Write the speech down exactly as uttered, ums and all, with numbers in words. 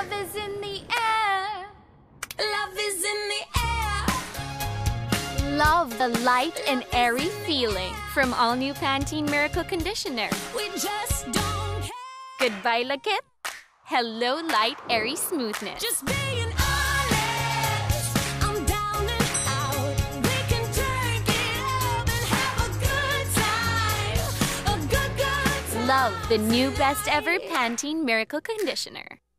Love is in the air. Love is in the air. Love the light and airy feeling from all-new Pantene Miracle Conditioner. We just don't care. Goodbye, Lakit. Hello, light, airy smoothness. Just being honest. I'm down and out. We can drink it up and have a good time. A good, good time. Love the new best ever Pantene Miracle Conditioner.